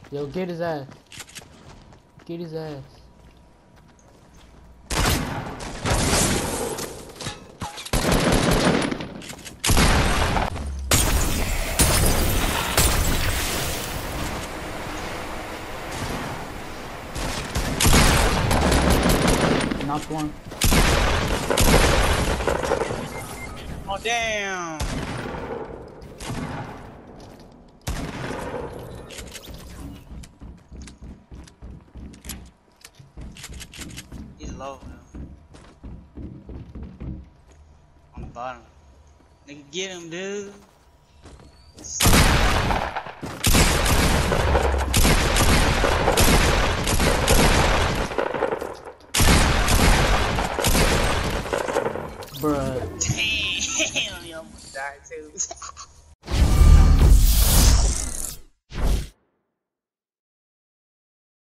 Yo, get his ass. Get his ass. Knocked one. Oh damn! He's low now. On the bottom. Nigga, get him, dude. Bruh. Damn, you almost died too.